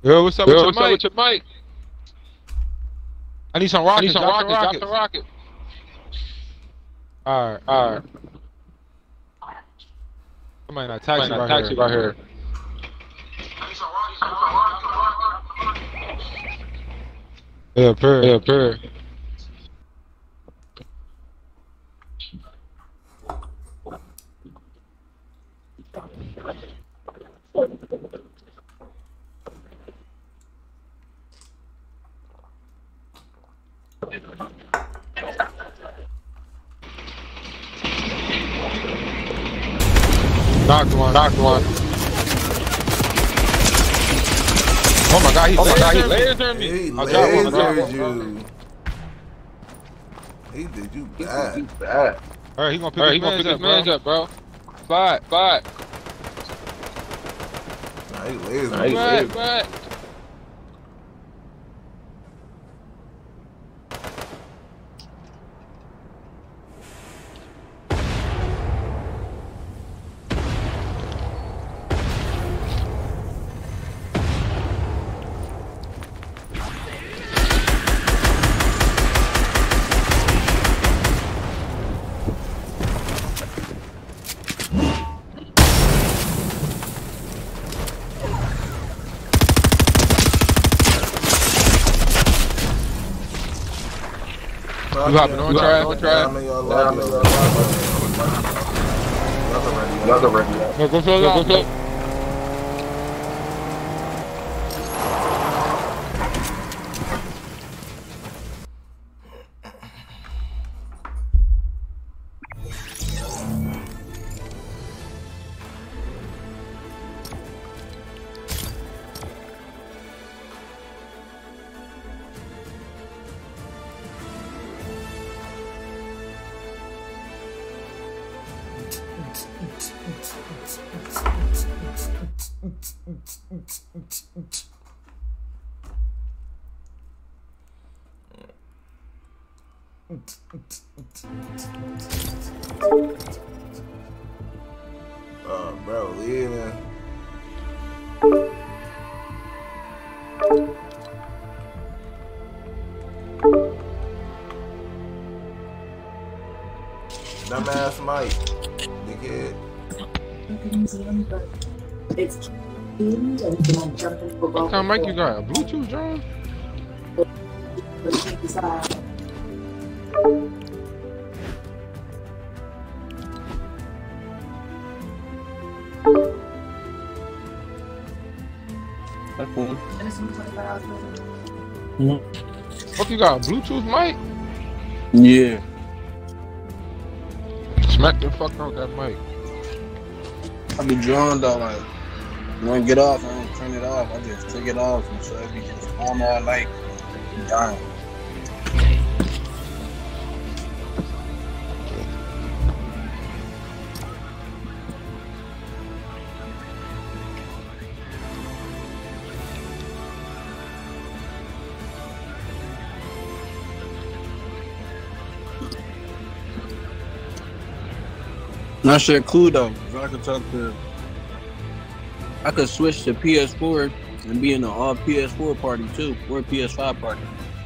Yo, what's up with Yo, your what's up mic? with your mic? I need some I need rockets. some Drop the rockets. Drop rockets. the rocket. Alright. Alright. Somebody not Might taxi not right taxi here. right here. Yeah, per. Yeah, per. Knocked one. Knocked one. Oh my god, he lasered me. He I got one, lasered you. He did you bad. Alright, he gonna pick Alright, his he gonna pick his mans mans up, bro. Slide. Nah, he lasered Nah, you. slide. You hopping on track? Another ready. No, go slow down. Bro, leaving. Dumbass Mike, dickhead. What kind of mic you got? A Bluetooth, John? That's cool. Fuck, you got a Bluetooth mic? Yeah. Smack the fuck out that mic. I be drawn though, like when I get off, I don't turn it off. I just take it off and so it be just on all night. Dying. That shit cool though, 'cause I could switch to PS4 and be in an all PS4 party too, or a PS5 party.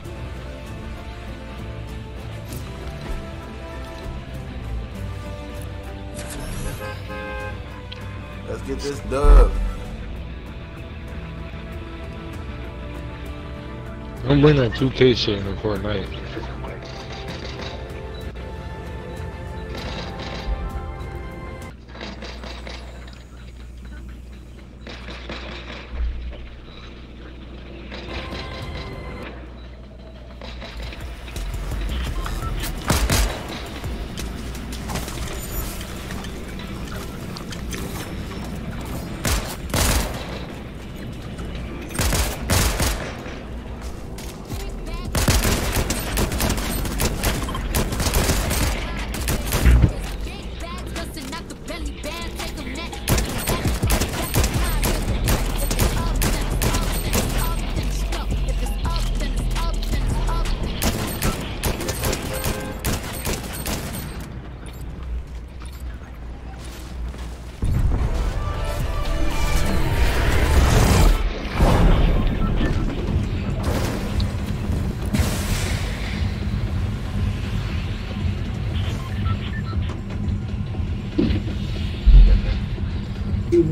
Let's get this dub. I'm bringing that 2K shit in the Fortnite.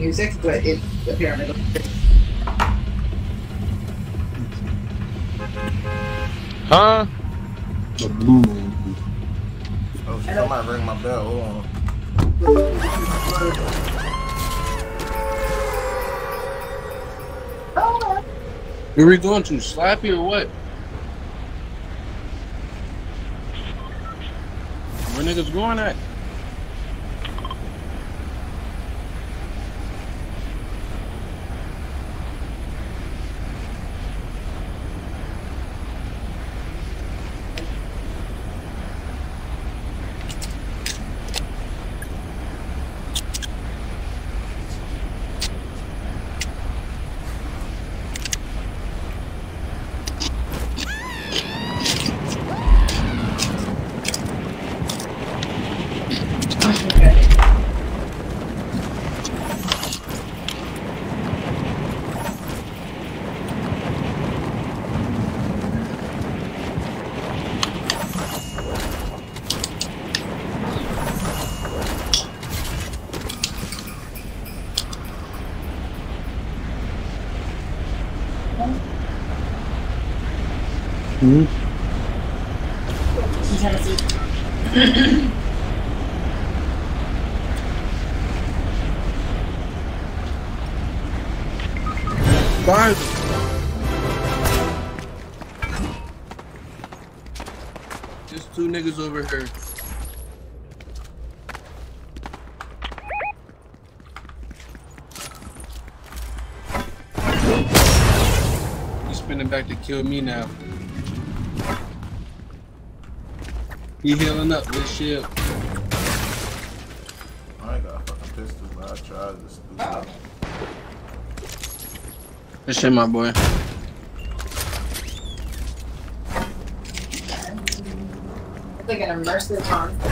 music, but it apparently looks good. Huh? The blue man. Oh shit, somebody ring my bell. Hold on. Where we going to? Slappy or what? Where niggas going at? Fine. Just two niggas over here. He's spinning back to kill me now. He healing up with shield. I ain't got a fucking pistol, but I tried this stupid. Good shit, my boy. I think an immersive concept.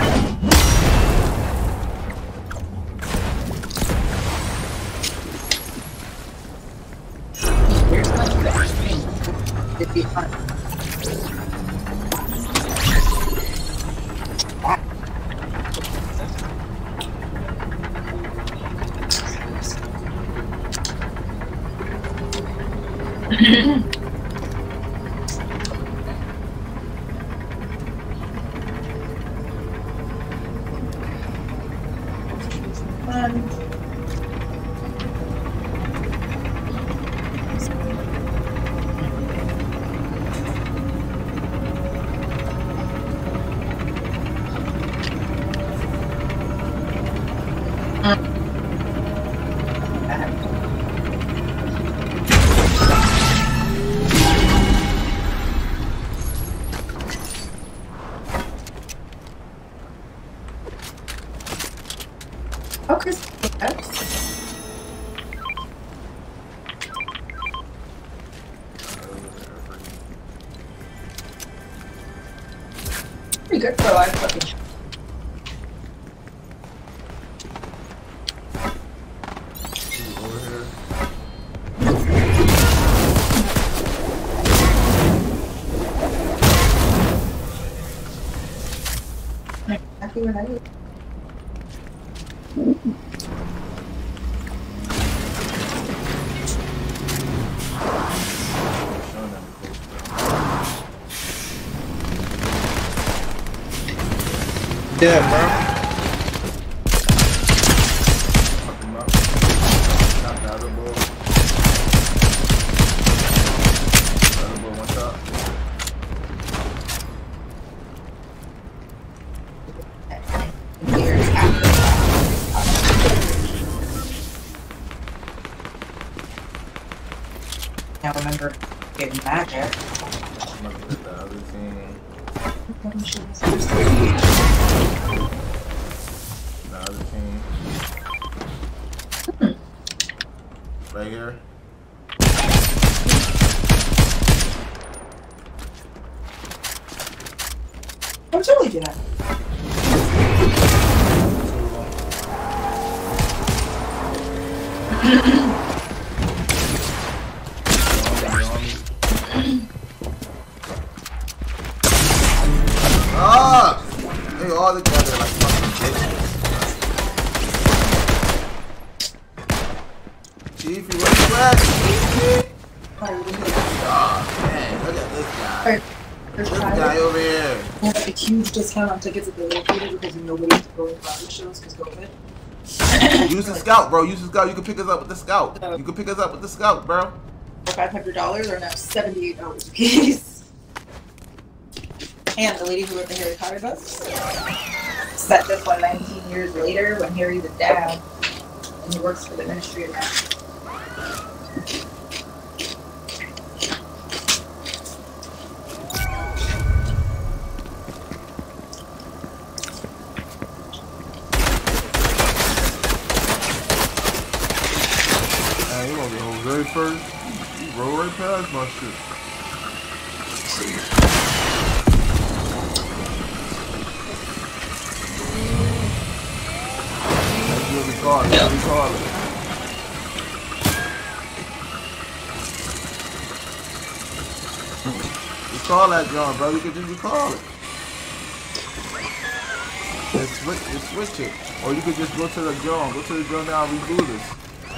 Here's much better. It'd be fun. Okay. Pretty good for a live fucking. Over here. Exactly what I need. Yeah, bro. Fuck him up. Knock the other bull. The other bull one shot. Years after. Now remember getting magic. I'm gonna get the other team. The other team. Right here. I'm totally do that. Ah! They all together like fucking bitches. Leafy, where you at? Leafy? Alright, Oh, man, look at this guy. there's This guy over here. They have a huge discount on tickets at the movie theater because nobody's going to comedy shows because COVID. Use the scout, bro. Use the scout. You can pick us up with the scout. You can pick us up with the scout, bro. For $500 are now $78 a piece. And the lady who wrote the Harry Potter books set this one 19 years later when Harry's a dad and he works for the Ministry of Magic. Man, you gonna be Jose first? You roll right past my shit. Let's do the car. Let's do the car. You call that John, bro. You can just recall it. Just switch it. Or you could just go to the John. Go to the John now and reboot this.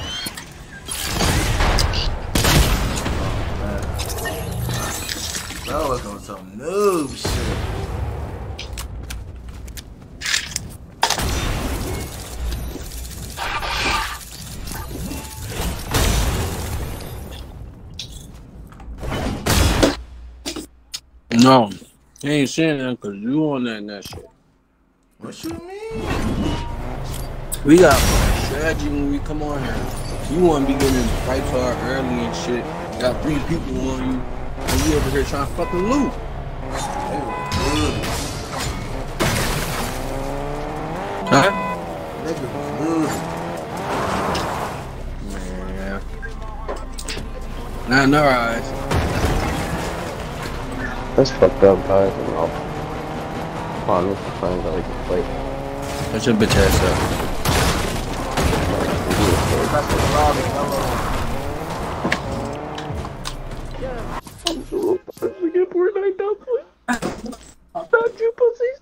That was on some noob shit. No, you ain't saying that because you on that shit. What you mean? We got strategy when we come on here. You want to be getting fights hard early and shit. Got 3 people on you. And you over here trying to fucking loot. They were good. Huh? Niggas was losing. Man. Not in our eyes. That's fucked up, guys. Come on, this is fine that we can play. Shut your bitch ass up. Back to the lobby, hello. We get Fortnite down, please. Stop you pussies.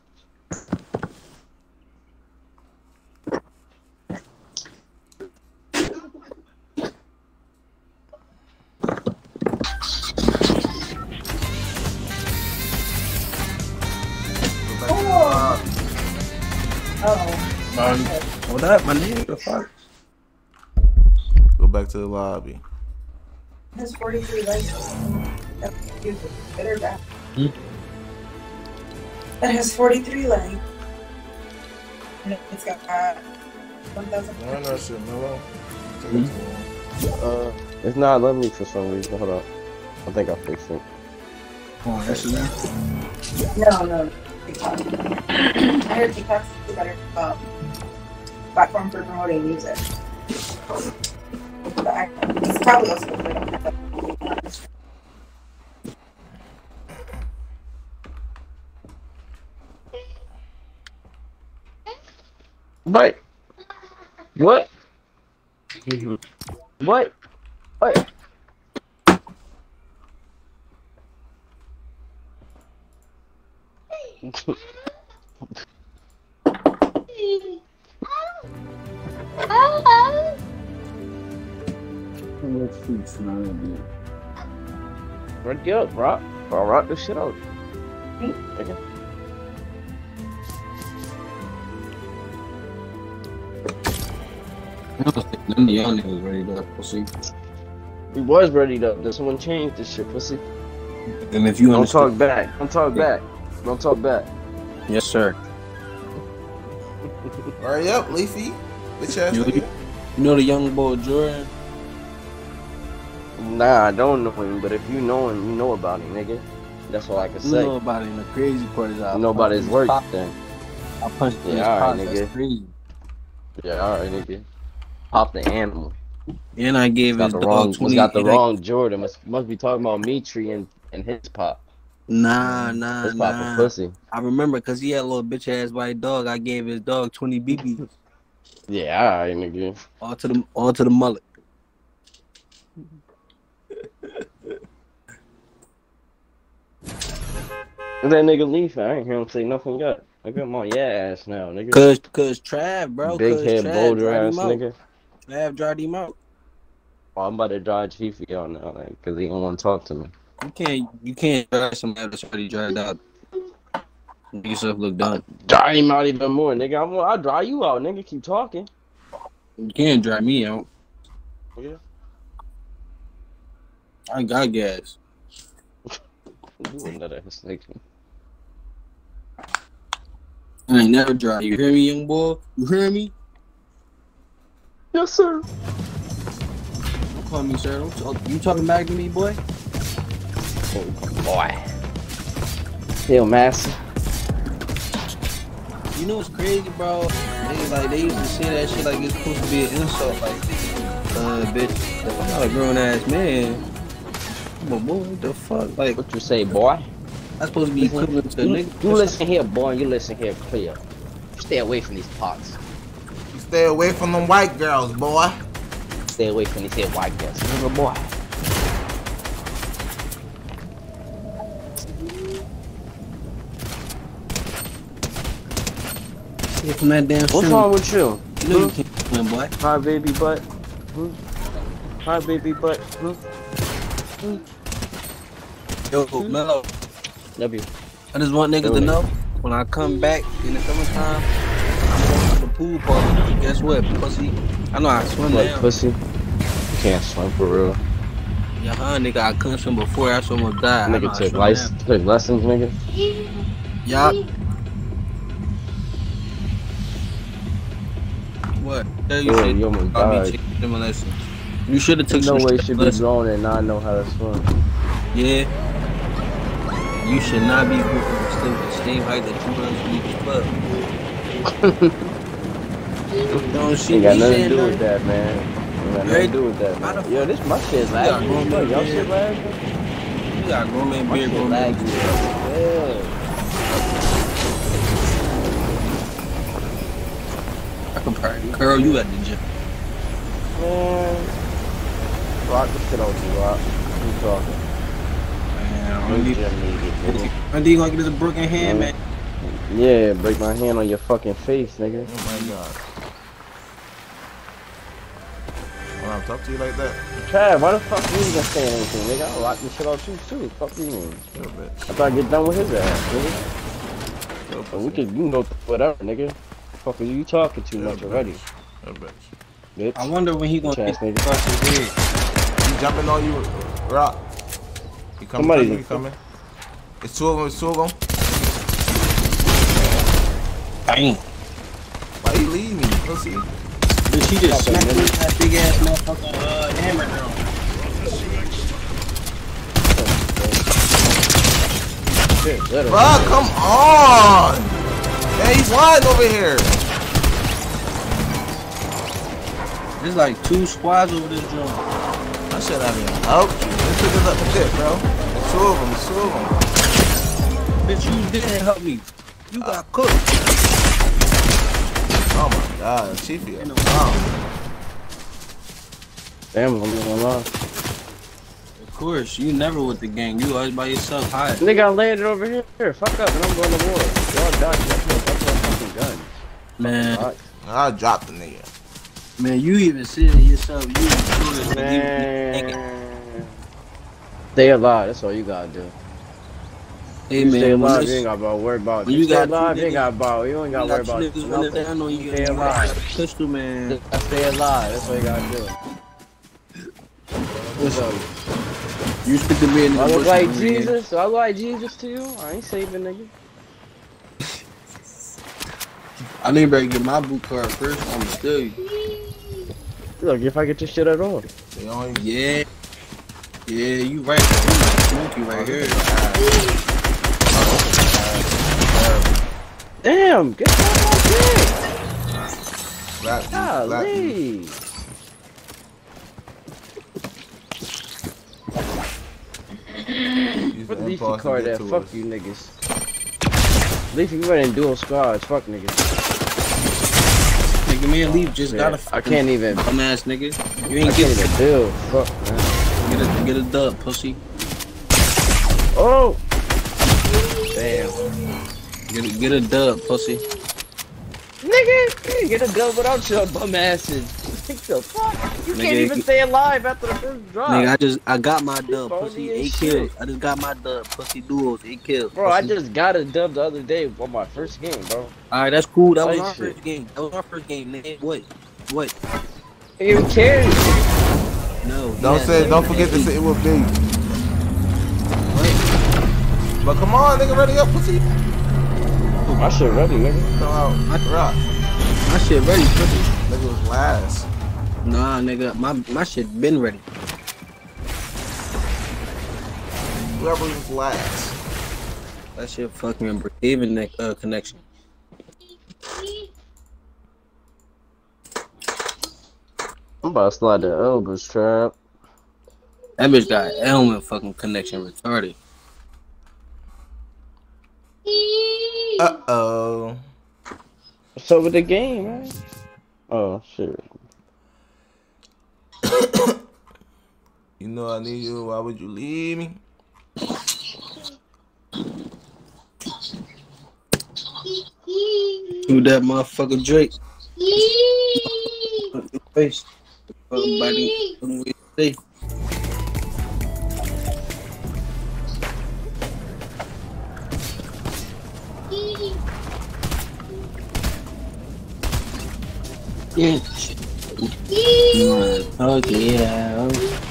What up, my nigga? The fuck? Go back to the lobby. It has 43 likes. Good or bad? It has 43 likes. And it's got 1,000. Learn that shit, Milo. Take it to him. It's not letting me for some reason. Hold up. I think I fixed it. Oh, that's it. No. TikTok. I heard TikTok's a better platform for promoting music. But it's probably also good. What? What? What? What? Run it up, rock. I'll rock this shit out. Okay. I don't think none of y'all niggas ready to pussy. We was ready though. Then someone changed this shit, pussy. And if you Don't understand, talk back. Don't talk back. Don't talk back. yes sir. Hurry up, Leafy. Bitch ass You, nigga. you know the young boy Jordan? Nah, I don't know him, but if you know him, you know about him, nigga. That's all I can You say. know about him. The crazy part is I Nobody's punched work his pop. then. I punched his Yeah, alright, pop. nigga. That's crazy. Yeah, alright, nigga. Pop the animal. And I gave his Got the dog wrong. 20. Got the and I- wrong Jordan. Must be talking about Mitri and his pop. Nah. His pop is pussy. I remember because he had a little bitch ass white dog. I gave his dog 20 BBs. Yeah, alright, nigga. All to the mullet. That nigga Leaf, I ain't hear him say nothing yet. I got my ass now, nigga. Cause Trav, bro. Big cause head Trav boulder dried ass him out. nigga. Trav dried him out. Oh, I'm about to drive Chief for y'all now, like, cause he don't want to talk to me. You can't drive somebody that's already dried out. Make yourself look dumb. Drive him out even more, nigga. I'll drive you out, nigga. Keep talking. You can't drive me out. Yeah. I got gas. You another snake. I ain't never drive. You hear me, young boy? You hear me? Yes, sir. Don't call me sir. You talking back to me, boy? Oh, boy. Still master. You know what's crazy, bro? They used to say that shit like it's supposed to be an insult, like, bitch, I'm not a grown ass man. But boy, what the fuck? Like, What you say, boy? that's supposed to be equivalent to a nigga. You listen here, boy, and you listen here, clear. Stay away from these pots. You stay away from them white girls, boy. Stay away from these here white girls. Nigga, boy. Get from that damn What's stream. wrong with you? You know you can't swim, boy. Hi, baby butt. Hi, baby butt. Yo, Mello, Love you. I just want niggas to know when I come back in the summertime, I'm going to the pool party. Guess what, pussy? I know I swim Like now. pussy. You can't swim for real. Yeah, nigga, I couldn't swim before. I almost died. I know Nigga I took swim now. took lessons, nigga. Yup. What? Tell you Yeah, shit. you almost I'll died. be taking them lessons. You should have took There's no some way shit should be lessons. grown and not know how to swim. Yeah. You should not be moving the same height that you run to the club. Don't see Ain't got me nothing to saying do nothing. with that, man. Ain't got nothing to do with that, How the man. Yo, this my shit got lagging. grown Yo, man y'all beard. shit lagging? You got grown man My beard, shit grown man lagging. beard. Yeah. I can probably curl you at the gym. Man. Rock the shit out you, Rock. Keep talking. Man, No only gym needed, nigga. you gonna get us a broken hand, man. Yeah, break my hand on your fucking face, nigga. Oh my god. When I talk to you like that, Chad, why the fuck you even saying anything, nigga? I'll rock the shit out you too. Fuck you mean? yo, bitch. I thought I'd get done with his ass, nigga. Yo, And we pussy. could, you can go whatever, nigga. Fuck are you talking too Yo, much bitch. already, Yo, bitch. bitch. I wonder when he gonna Bitch ass get nigga. across his head. He jumping on you, Rock. He coming, Somebody- he coming. It's two of them, it's two of them. Dang. Why you leave me, pussy? Bitch, he just smacked me with that big ass motherfucking hammer down. Shit, literally. Rock, come on! Man, he's wide over here. There's like 2 squads over this joint. I should have even helped you. Let's pick this up the dick, bro. It's two of them, it's two of them. Bitch, you didn't help me. You got cooked. Oh my god, Chiefy. In the Oh. Damn, I'm not gonna lie. Of course, you never with the gang. You always by yourself. Hide. Nigga, I landed over here. Fuck up, and I'm going to war. Y'all done. That's my fucking gun. Man, Alright. I dropped the nigga. man, you even said it yourself. You even Man. Stay alive. That's all you gotta do. Hey You stay man, alive. You ain't got to worry about. when You you stay got alive. two You ain't niggas- got about. You ain't got to worry about niggas running nothing. down on you. Stay You alive. got a pistol, man. Just stay alive. That's all you gotta do. What's up? You stick to me in the I look bush, like man. Jesus. Do I look like Jesus to you? I ain't saving, nigga. I need to get my boot card first. I'm gonna tell you. Look, if I get this shit at all. They only Yeah. Yeah, you right. You like Smokey right here. Damn, get that shit. black, black. Golly. Use Put the the impulse Leafy to card get there. to Fuck us. you niggas. Leafy, you running dual squads. Fuck niggas. Nigga, me and Leaf just got Yeah, a I can't even. dumb ass nigga. You I ain't can't get even build. Fuck, man. get a dub, pussy. Oh! Damn. Get a dub, pussy. Nigga, you ain't get a dub without your bum asses. the fuck? You Nigga, can't even stay alive after the first drop. Nigga, I got my dub, Phony pussy, as 8 shit. kills. I just got my dub, pussy duos, 8 kills. Bro, I pussy. just got a dub the other day on my first game, bro. Alright, that's cool. That was Like our shit. first game. That was our first game, nigga. What? Who cares? No. Don't forget to say it was big. But come on, nigga, ready up, pussy. My shit ready, nigga. Come out, rock. My shit ready, pussy. Nigga was last. Nah, nigga, my shit been ready. Whoever was last. That shit fucking Brookhaven connection. I'm about to slide the Elvis trap. That bitch got Elman fucking connection retarded. Uh-oh. What's up with the game, man? Oh, shit. You know I need you, why would you leave me? Do that motherfucker Drake. Face. Everybody safe. Yeah. Okay, yeah.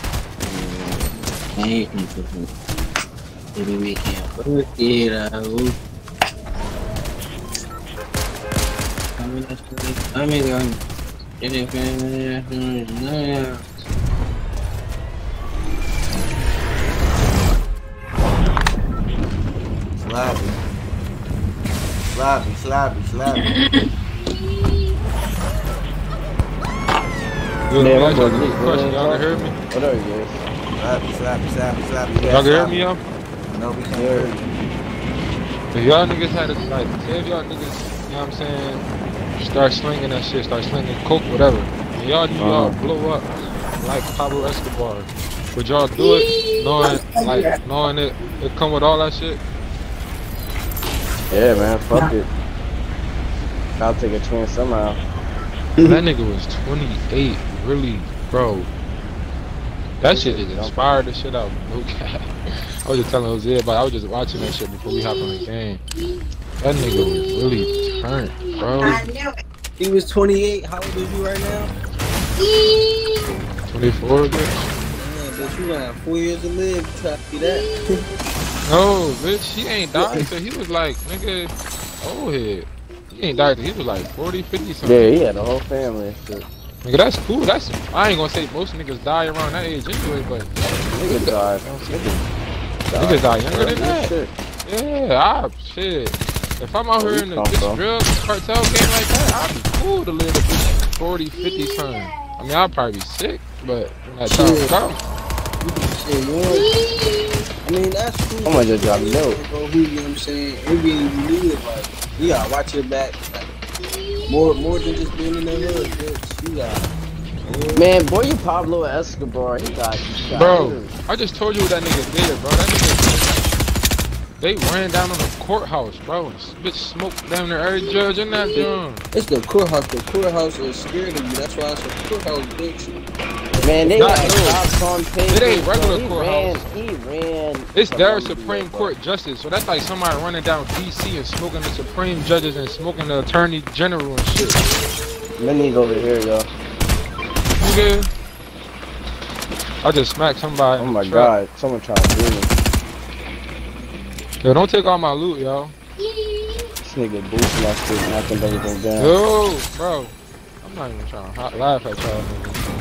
Hey, maybe we can work it out. Slappy. Good, Yeah, man. I'm Y'all gonna can- question, y'all can hear me? Oh, there you go. Slappy. Y'all can hear me, y'all? No, we can't hear you. If y'all niggas had a, like, say if y'all niggas, you know what I'm saying, start slinging that shit, start slinging coke, whatever, and y'all knew y'all blow up like Pablo Escobar, would y'all do it knowing it come with all that shit? Yeah, man, fuck it. I'll take a chance somehow. That nigga was 28, really, bro. That shit just inspired the shit out of me, no cap. I was just telling Jose about I was just watching that shit before we hopped on the game. That nigga was really turned, bro. I knew it. He was 28. How old is you right now? 24, bitch. Yeah, but you got 4 years to live. Try to see that. No, bitch, he ain't died till he was like, nigga, old head. He ain't died till he was like 40, 50 something. Yeah, he had a whole family and shit. Nigga, that's cool. I ain't gonna say most niggas die around that age anyway, but Niggas died. niggas die younger than that. Shit. Yeah, shit. If I'm out here in this drill cartel game like that, I'd be cool to live a 40, 50 something. I mean, I'd probably be sick, but when that time comes. Shit, you know, I mean, that's cool. I'm gonna just drop milk. Bro, you know what I'm saying? Every game you live, like, you gotta watch your back. Like, more than just being in the hood, bitch. You got. Man, boy, you Pablo Escobar. He got Bro, I just told you what that nigga did, bro. That nigga, they ran down on the courthouse, bro. And bitch smoked down there every judge in that joint. It's the courthouse. The courthouse is scared of you. That's why it's a courthouse, bitch. Man, they Not got no. cops on paper. It ain't regular He courthouse. ran. It's their Supreme Court justice, so that's like somebody running down DC and smoking the Supreme judges and smoking the Attorney General and shit. Minnie's over here, yo. Nigga, I just smacked somebody. Oh in my the truck. god, someone trying to do me. Yo, don't take all my loot, yo. This nigga boosting my shit, knocking everything down. Yo, bro. I'm not even trying to laugh at y'all niggas.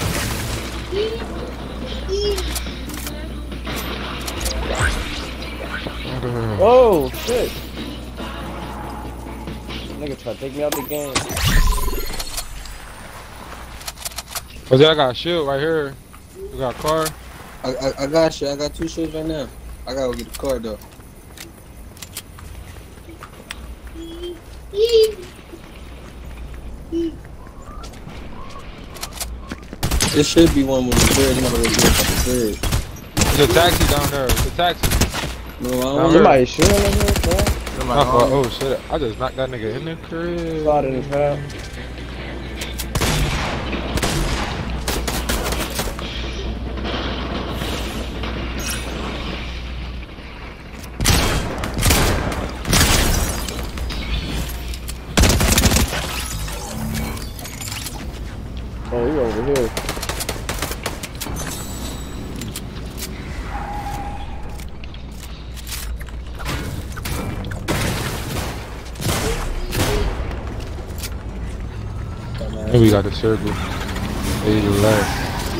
Oh shit! Nigga try to take me out the game. Cause I got a shield right here. We got a car. I got you. I got 2 shirts right now. I gotta go get the car though. There should be one with the bird. I'm gonna go get the bird. There's a taxi down there. It's a taxi. No, I Down don't here. Somebody shooting in here, bro. My fault. Oh shit! I just knocked that nigga in the crib. Slide in his house. Oh, he over here. And we got the circle. Hey, the left.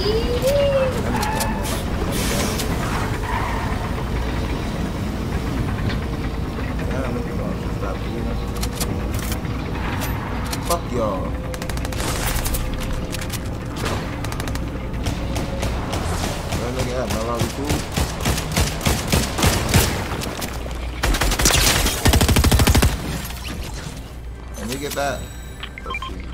Fuck y'all. That nigga had my lobby cool. Let me get that. Let's see.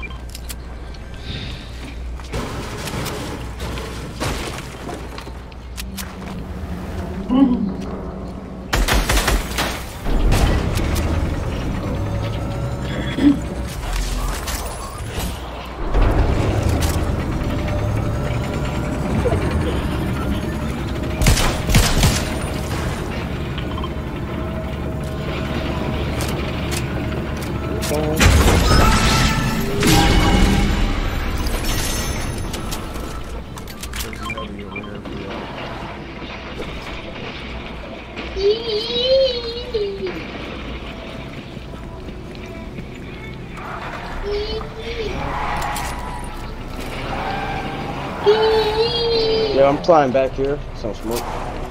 Yeah, I'm flying back here. Some smoke.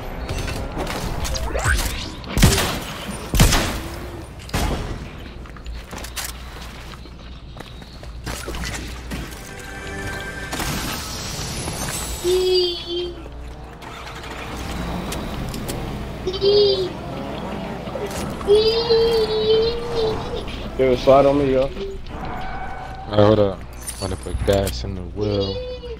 Yo, slide on me, yo. Alright, hold up. I'm gonna put gas in the wheel.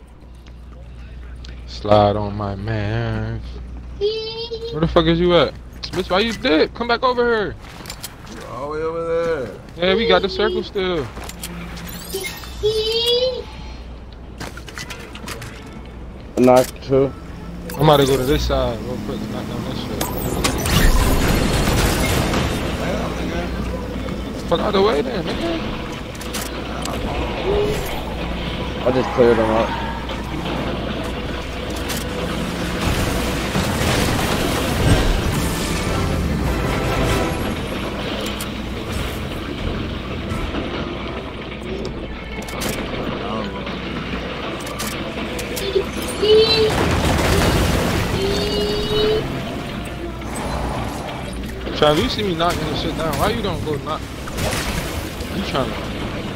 Slide on my man. Where the fuck is you at? Bitch, why you dead? Come back over here. You're all the way over there. Yeah, we got the circle still. Knock two. I'm about to go to this side real quick and knock down this shit. Damn, nigga. Fuck out the way then, nigga. I just cleared them out. Trav, you see me knocking this shit down. Why you don't go knock? You trying to...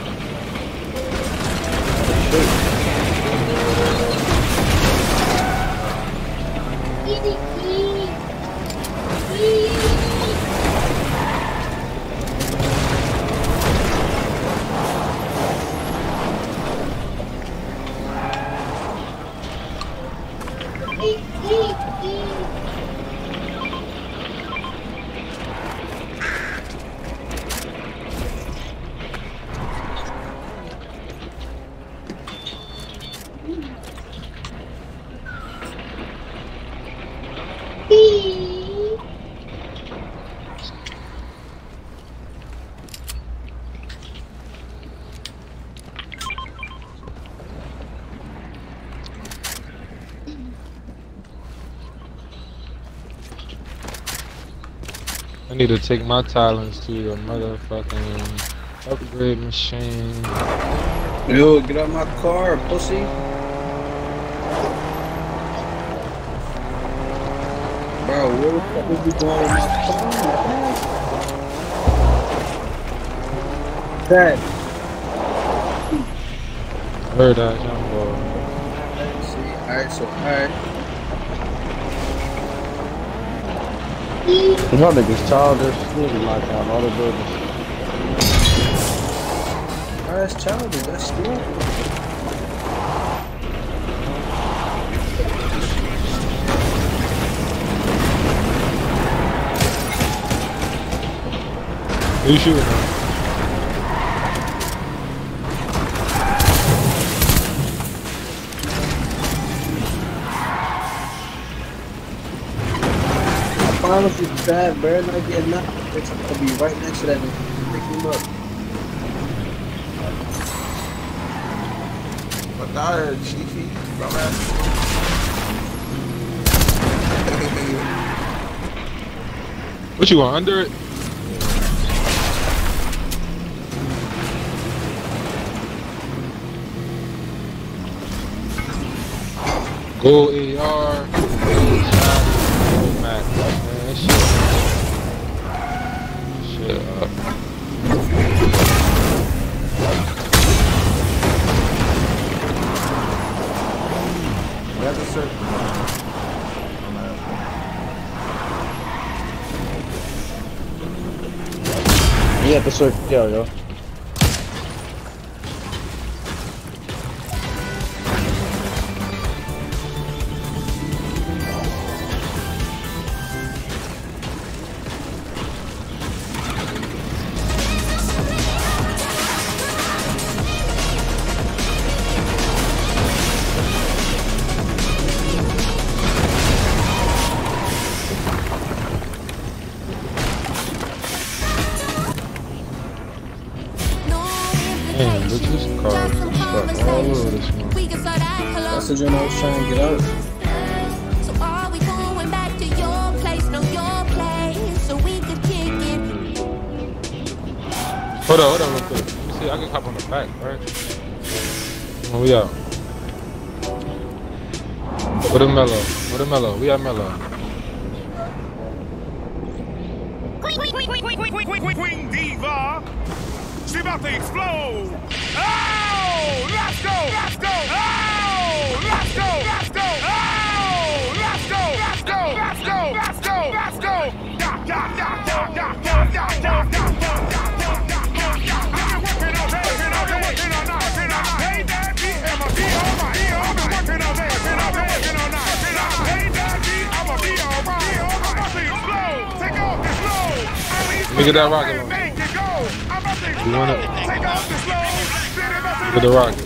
I need to take my talents to a motherfucking upgrade machine. Yo, get out my car, pussy. Bro, where the fuck is you going with my car? Dad. I heard that, young boy. Alright, so, alright. Y'all niggas childish. You need to knock down all the buildings. That's childish, that's stupid. Who you shooting at? Honestly, bad, bro. Not getting nothing. It's gonna be right next to that nigga. Pick him up. Fuck out here, Chiefy. Dumbass. What you want, under it? Go AR, go Mac, man, shit up. We have to search. You have to search kill, yo. Man, look at this car. Stuck all over this one. That's the joint I was trying to get out. So are we going back to your place? No, your place, so we could kick it. Hold on real quick. Let me see, I can hop on the back, right? Oh, we out. What a mellow. We at mellow. Queen Diva. She about to explode. Oh, let's go. Oh, let's go. Oh, let's go. Let me get that rocket on. You want it? Get the rocket.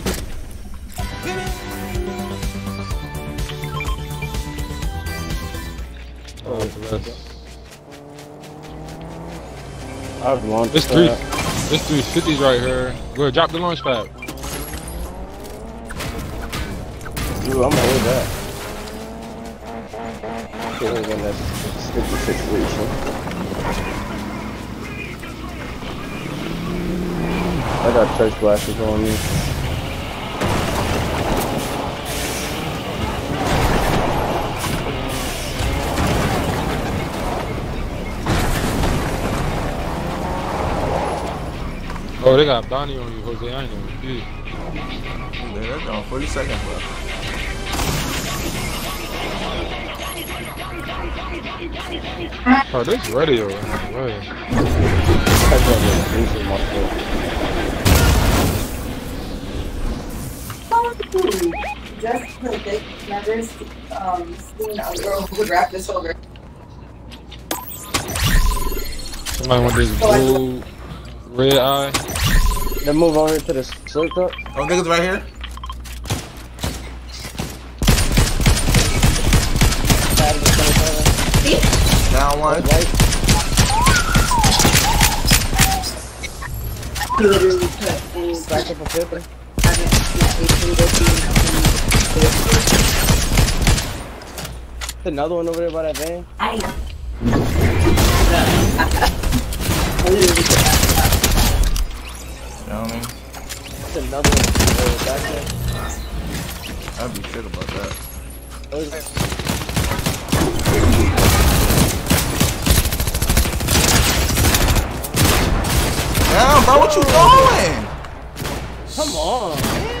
Oh, that's I've launched This 350s right here. Go ahead, drop the launch pad. Dude, I'm gonna hold that. Okay, we're gonna stick the situation. I got church glasses on me. Oh, they got Bonnie on you, Jose. I ain't know you. That's on 40 seconds left. Oh, this radio. Right. I got a piece of my foot. Just perfect. Never seen a girl who would wrap this over. Somebody want this blue, red eye. Then move over to the circle. Oh, niggas right here? Down one. Literally put Back up a paper. Another one over there by that van. You know what I mean? That's another one back there. I'd be shit about that. Damn, bro, what you doing? Come on.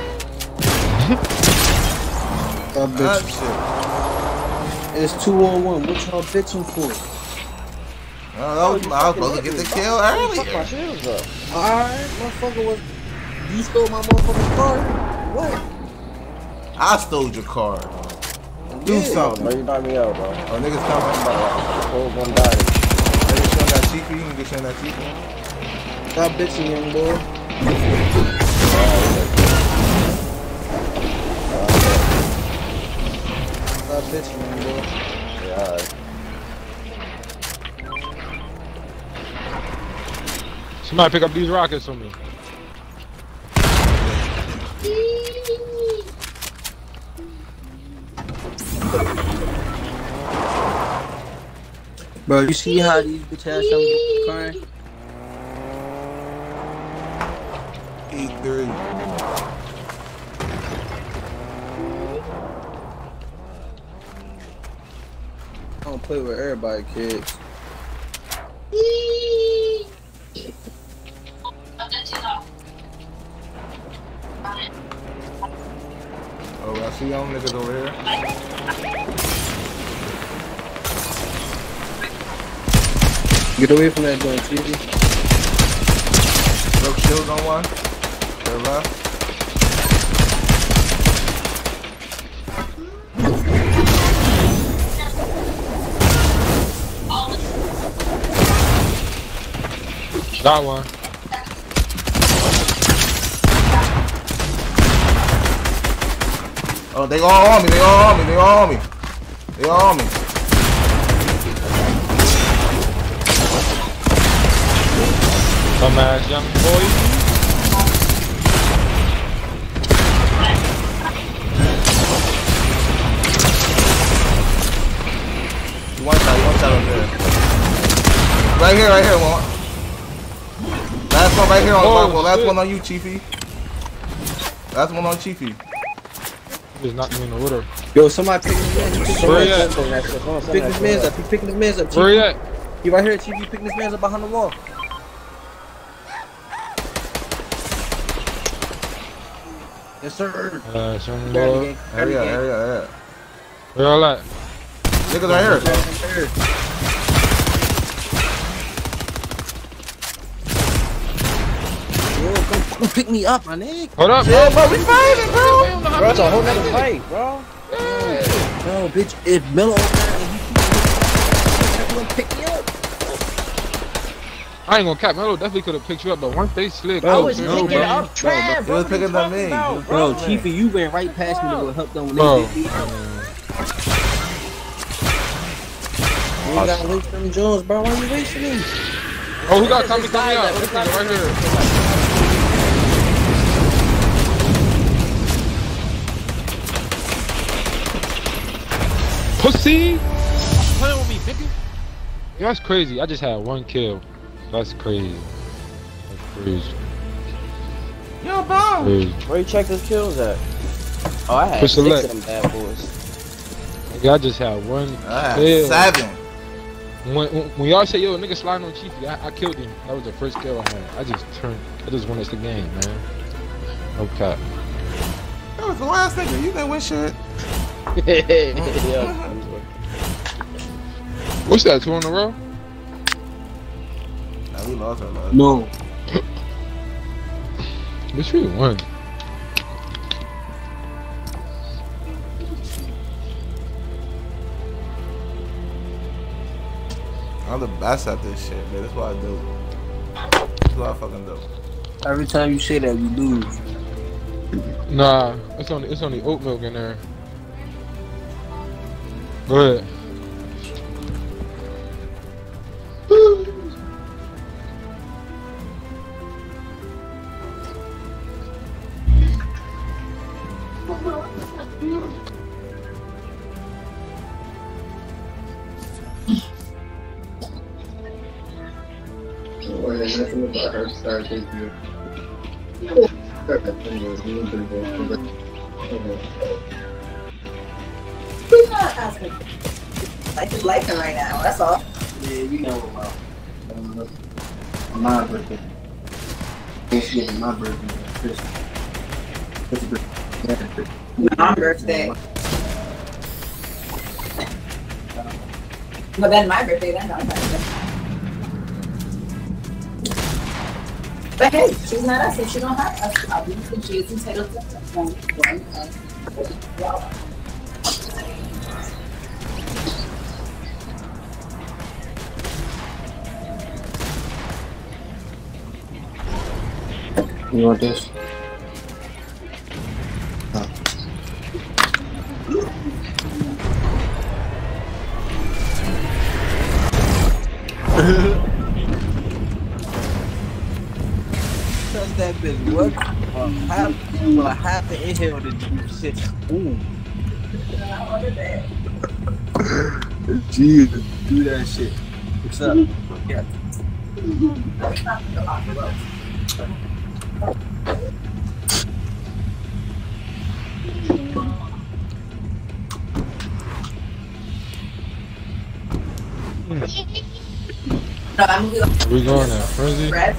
That That bitch. shit. It's 2-on-1. What y'all bitching for? I was supposed to get the kill Fuck my earlier. shields up. Alright, motherfucker was. You stole my motherfucking car? What? I stole your car. Do Yeah. something. Bro, you knocked me out, bro. Oh, niggas coming. Hold one body. Niggas showing that cheeky. You can get showing that cheeky. Stop bitching, young boy. Stop bitching, young boy. Yeah, alright. Somebody pick up these rockets for me. Bro, you see how these bitch ass some crying? 8-3. I don't play with everybody, kids. Oh, I see young niggas over here. Get away from that joint, TV. Broke shields on one. They're left. Got one. Oh, they all on me. They all on me. They all on me. They all on me. Dumbass young boy. One shot up there. Right here, one. Last one right here on the last one on you, Chiefy. Last one on Chiefy. Just knocked me in the water. Yo, somebody pick his man. Where he at? Pick his man's up. He picking his man's up. Where he at? He right here, TV. Picking his man's up behind the wall. Yes, sir. Young boy. Area. Where y'all at? Niggas right here. Yo, come pick me up, my nigga. Hold up, Yeah, bro, we fighting, bro. Bro, it's a whole nother fight, bro. No, bitch, if Melo over there and he pick me up. I ain't gonna cap. Melo definitely could have picked you up, but once they slid, I was closer, picking bro. up Trav, It bro. was picking up me. Bro, Chiefy, you ran right past me to go help them when Bro. they beat up. You ain't gotta wait for them Jones, bro. Why you wasting me? Oh, who got Tommy coming out? This nigga right here. Pussy! Playing with me, nigga. Yeah, that's crazy. I just had one kill. That's crazy. That's crazy. Yo, bro. Crazy. Where you check his kills at? Oh, I had Push 6 select. of them bad boys. Nigga, I just had one I kill. had 7. When y'all say, yo, nigga sliding on Chiefy, I killed him. That was the first kill I had. I just won us the game, man. No cap. That was the last nigga. You didn't win shit. Yeah. What's that, 2 in a row? Nah, we lost our last. No. Bitch, we won. I'm the best at this shit, man. That's what I do. That's what I fucking do. Every time you say that, we lose. Nah, it's only oat milk in there. Go ahead. I just like him right now, that's all. Yeah, you know about my birthday. Thanksgiving, my birthday, Christmas. My birthday. But then my birthday, then not my birthday. But hey, she's not us, if she don't have us, obviously she is entitled to one. You want this? Touch that bitch. What? Half the inhale to do shit. Ooh. Jesus, do that shit. What's up? Yeah. No, I'm moving on. Where we going now? Frenzy? Red.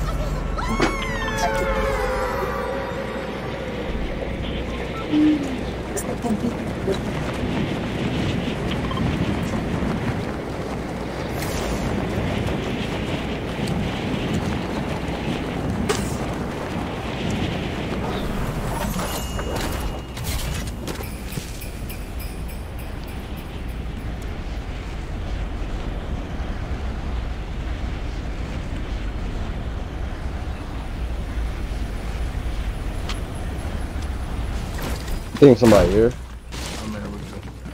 I think somebody here. I'm in with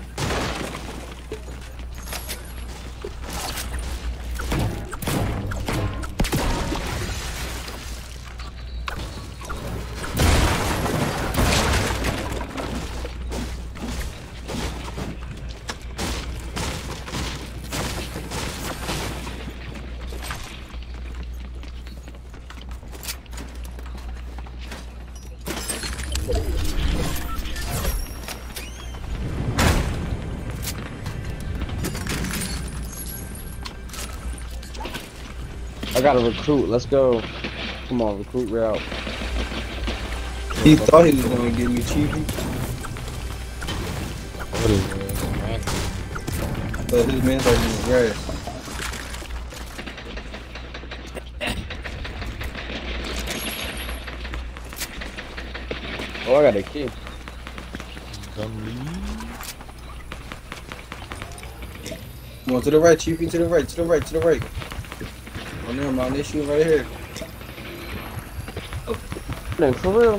I gotta recruit. Let's go. Come on, recruit route. He thought he was gonna give me Chiefy, What is it, man? but his man thought he was grass. Oh, I got a key. Come on, to the right, Chiefy, to the right, to the right, to the right. Oh, never mind, they shooting right here. Man, for real.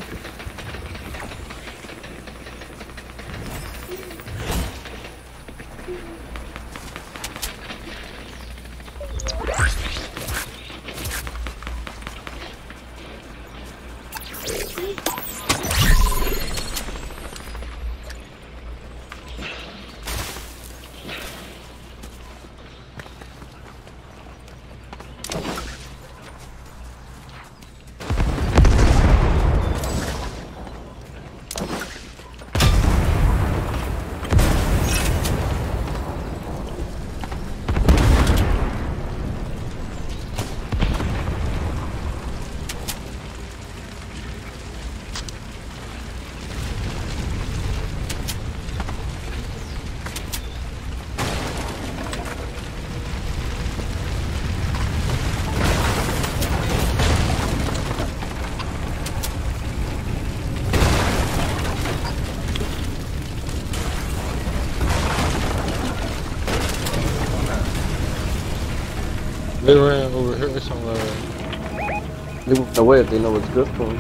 They ran over here somewhere. They went away if they know what's good for them.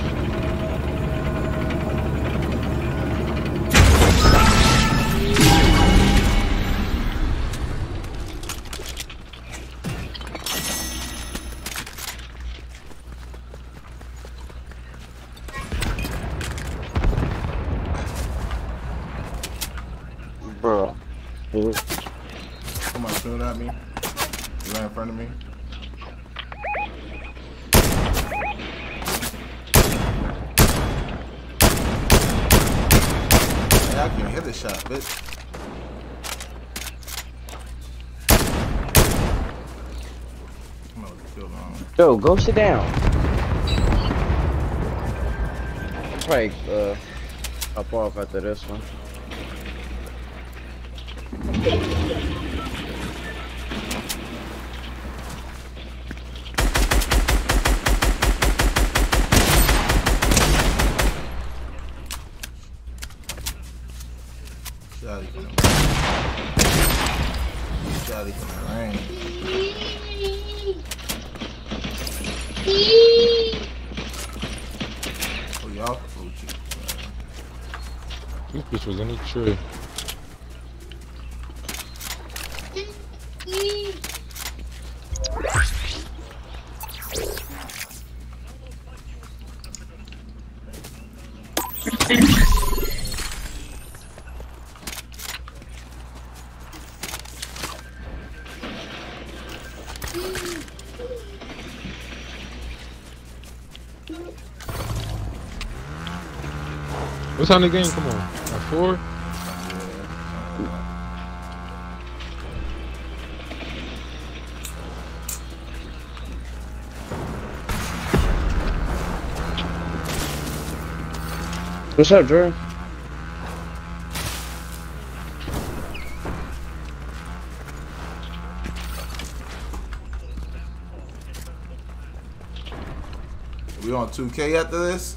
Bro. Come on, shoot at me. You right in front of me. Yeah, I can't hit the shot, bitch. Come on, feel long. Yo, go sit down. Probably up off after this one. Shotty from the rain. Oh, y'all food chicken. This bitch was in the tree. What time the game come on? At 4? What's up, Jordan? We on 2K after this?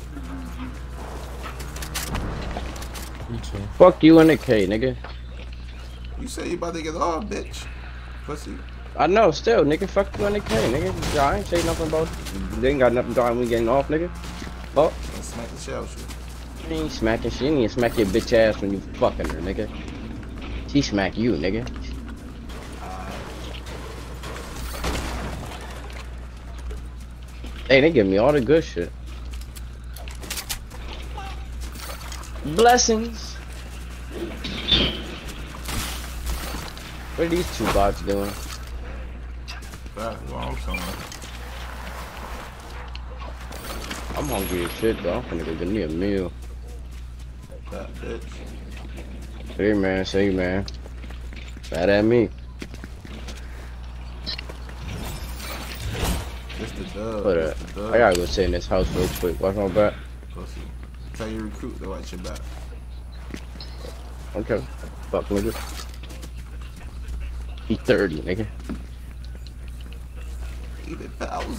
Me too. Fuck you and the K, nigga. You say you about to get off, bitch. Pussy. I know, still, nigga. Fuck you and the K, nigga. I ain't say nothing about. They ain't got nothing doing. We getting off, nigga. Oh, Let's smack the shell shit. you ain't smacking shit. You ain't smack your bitch ass when you fucking her, nigga. She smack you, nigga. Hey, they give me all the good shit. Blessings. What are these two bots doing? That's what I'm saying. I'm hungry as shit, though. I'm finna go get me a meal. That bitch. Hey, man. Say, man. Bad at me. It's the dub. But, It's the dub. I gotta go sit in this house real quick. Watch my back. Pussy. Tell your recruit to watch your back. Okay. Fuck, nigga. He 30, nigga. 80,000.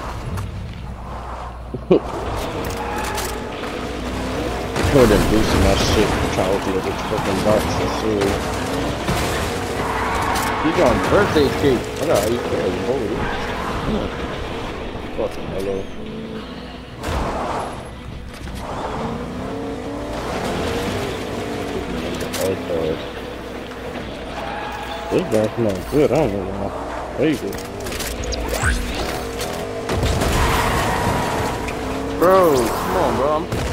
Go ahead and boosting my shit. Try to open up this fucking box. Let's see. You got birthday cake. I gotta eat that. Holy. Fucking hello. Okay. This guy's not good. I don't know why. There you go. Bro, come on, bro. I'm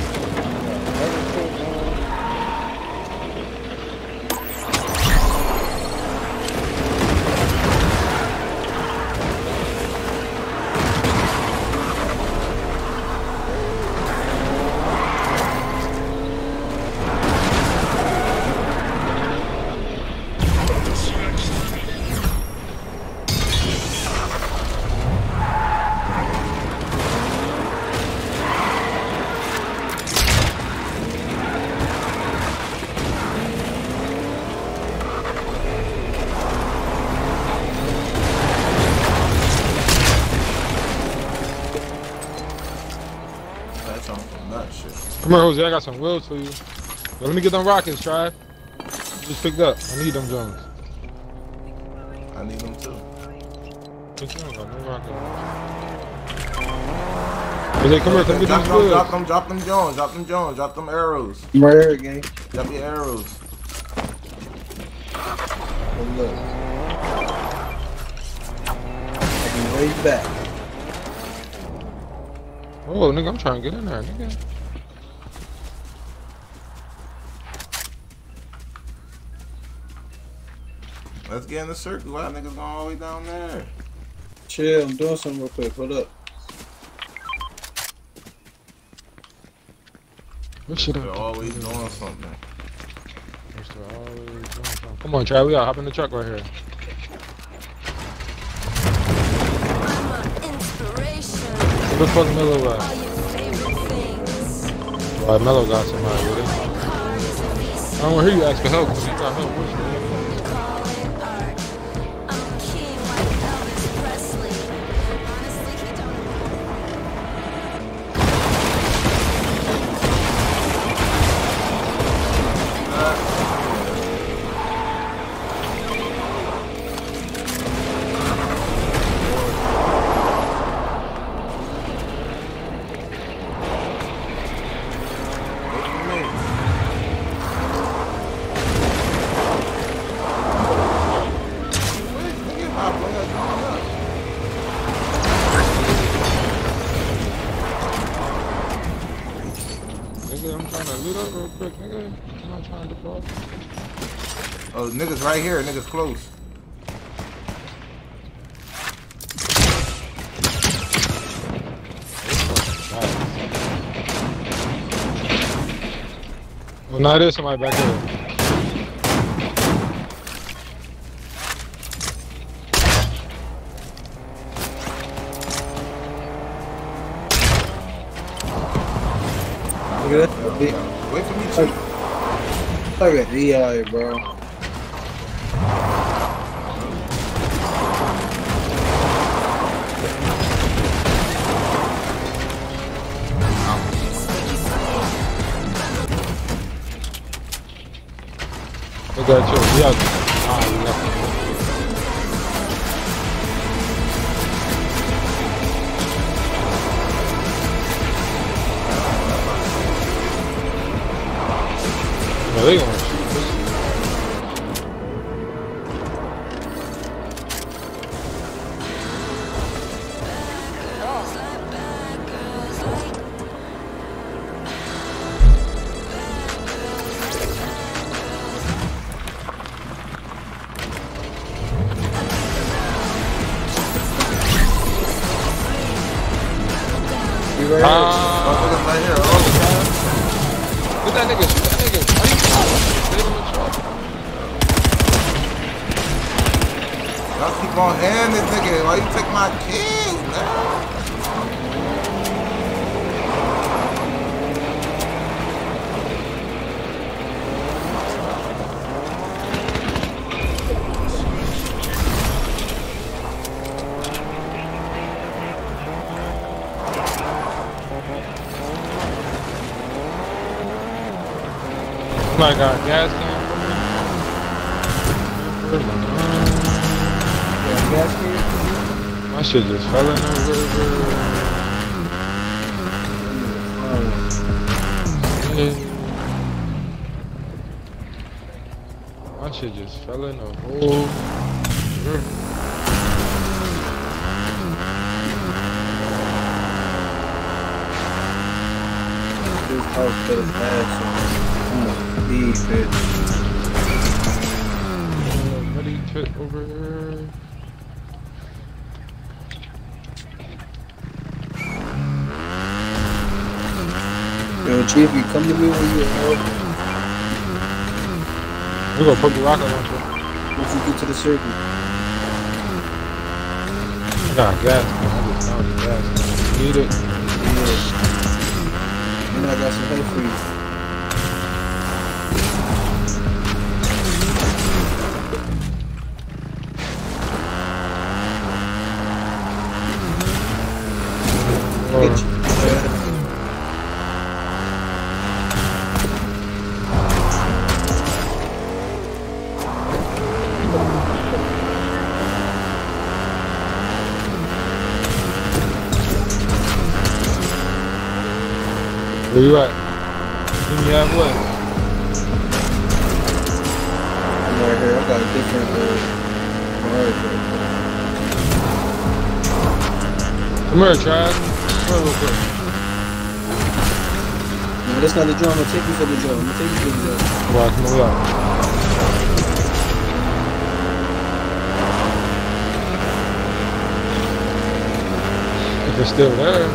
Come here, Jose. I got some wheels for you. Yo, let me get them rockets, Tribe. Just picked up. I need them Jones. I need them too. Bitch, you don't got no rockets. Jose, come here. Come get these wheels. Drop them Jones. Drop them Jones. Drop them arrows. I'm right here again. Drop your arrows. Oh, look. I can wave back. Oh, nigga, I'm trying to get in there, nigga. Let's get in the circle. Why niggas going all the way down there? Chill, I'm doing something real quick. Hold up. What shit They're up? always doing something. They're always doing something. Come on, Tribe. We gotta hop in the truck right here. Where the fuck Mello at? Alright, Mello got somebody with it. I don't want to hear you ask for help because you got help with you. Oh, niggas right here. Niggas close. Well, now there's somebody back here. Look at that. Wait for me, Chief. Look at AI, bro. Look at you. He out. Ah, he left. No, they gonna shoot this. You right Motherfuckers right here. Oh, Shoot that nigga, shoot that nigga. Why you stay on the truck? y'all keep on hand this nigga. Why you take my kills, man? Like got gas can. My shit just fell in the river. My shit just fell in the whole river. This house is ass. These bitch. Buddy pit over here. Yo, Chief, you come to me when you help. We gonna put the rocket launcher. Once you get to the circle. I got gas. I just found the gas. Need it. Yeah. And I got some hay for you. Get you. Where you at? Meet me halfway. I'm right here. I got a different garage right Come here, Trav. Come here real quick. No, that's not the drum. I'm gonna take you for the drum. I'm gonna take you for the drum. Well, come on, if it's still there.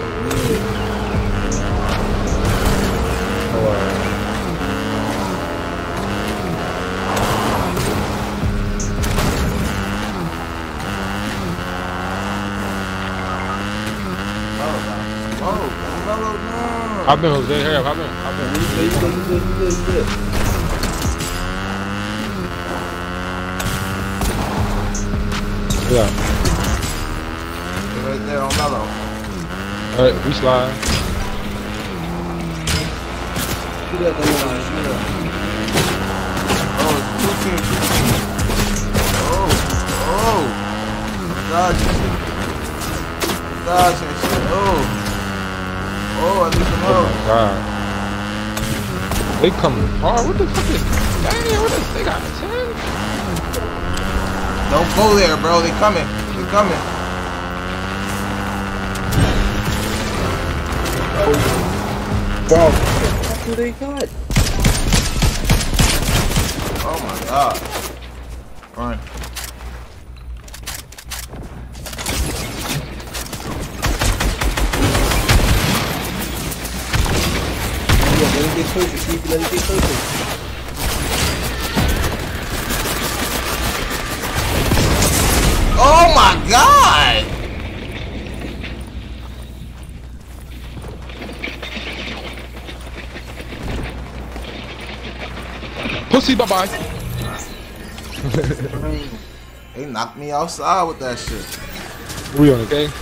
Oh, I've been Jose here. I've been. You good. Yeah. Right there on Mellow. Alright, we slide. You got the line. Oh, it's 2 teams. Oh. Dodging shit. Dodging shit. Oh, I need some Oh help. my god. They coming hard. What the fuck is. Damn, what is. They got 10? Don't go there, bro. They coming. They coming. Bro, what the fuck do they got? Oh my god. Run. Let it get closer, see if you let it get closer. Oh my god! Pussy, bye bye. They knocked me outside with that shit. We on the game.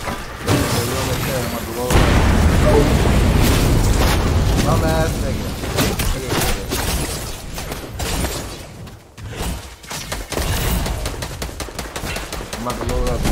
Dumb ass nigga. I'm about to load up.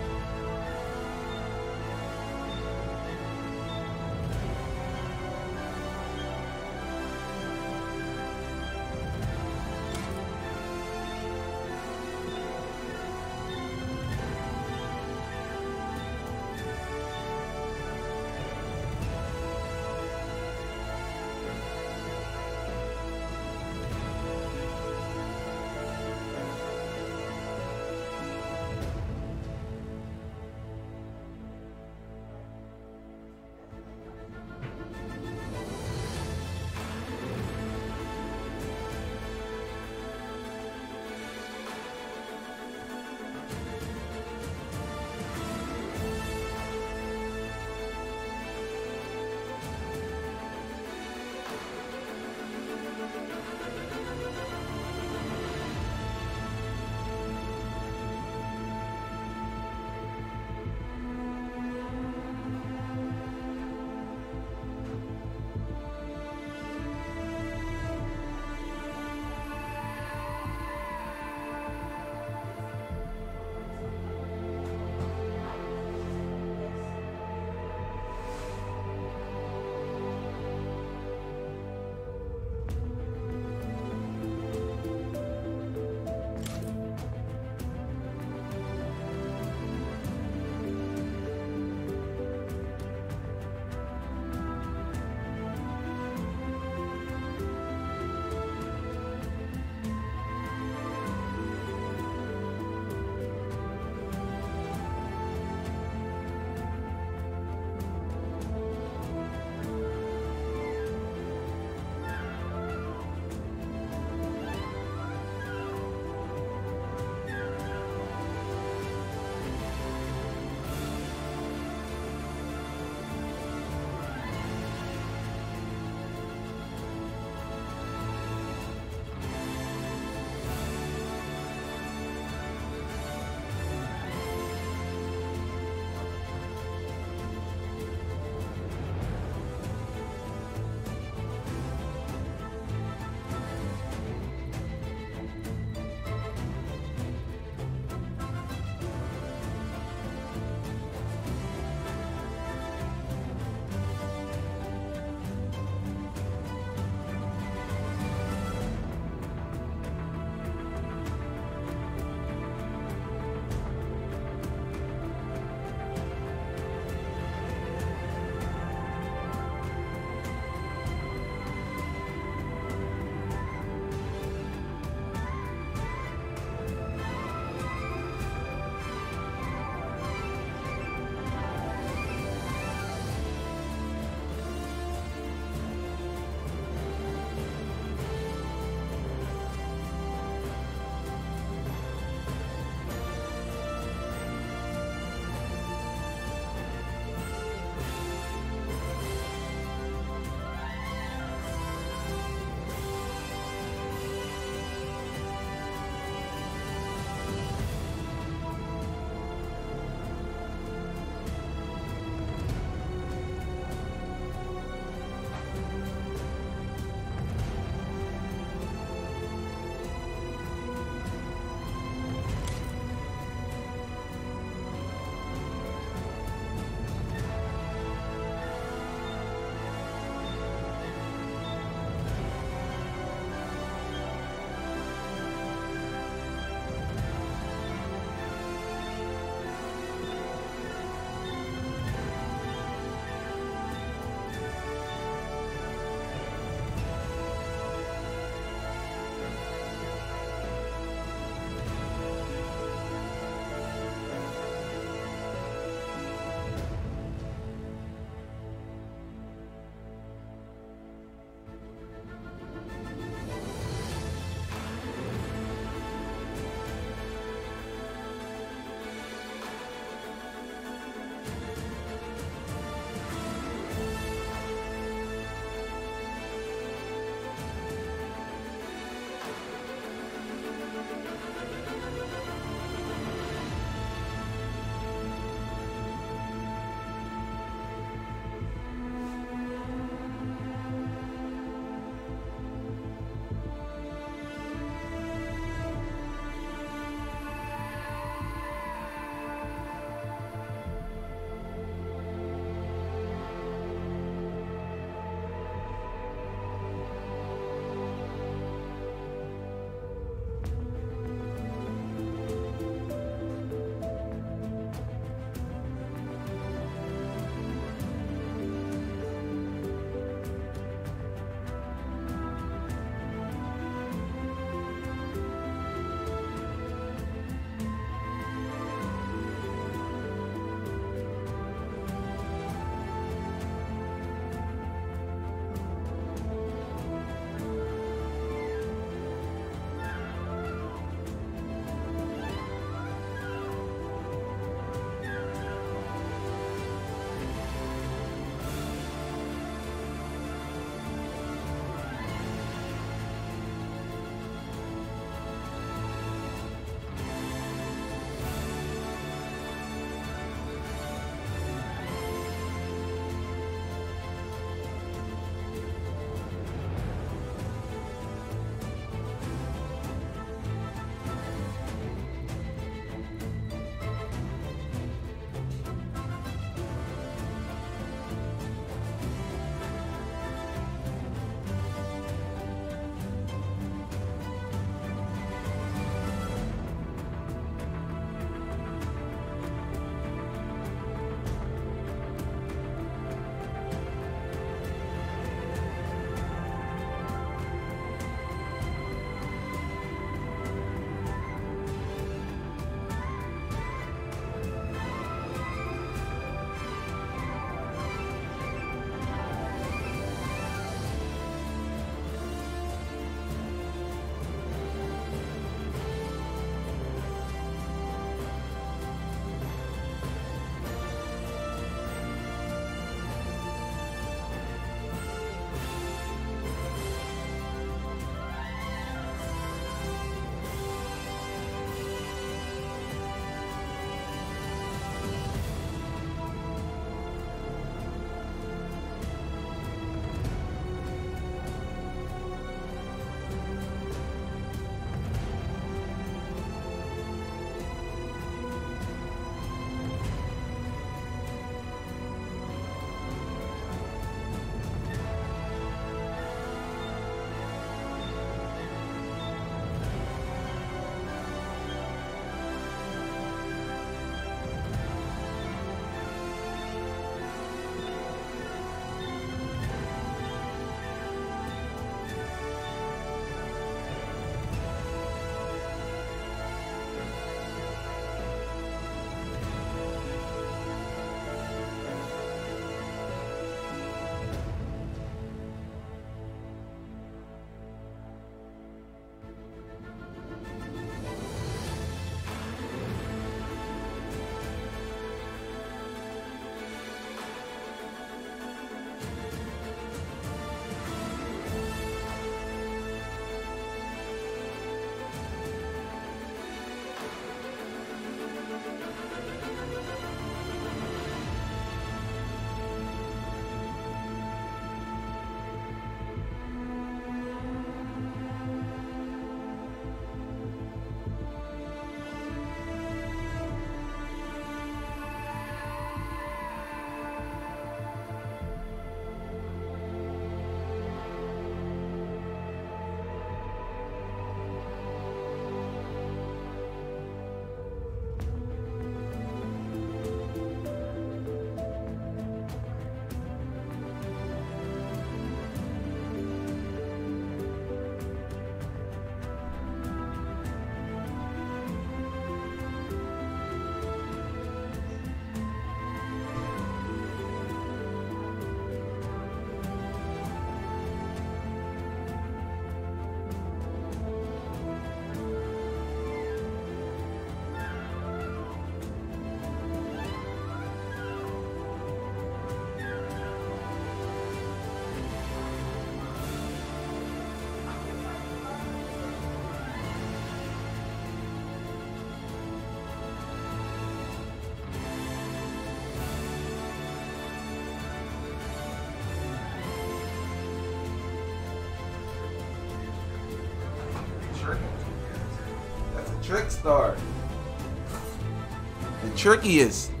Trickstar. The trickiest.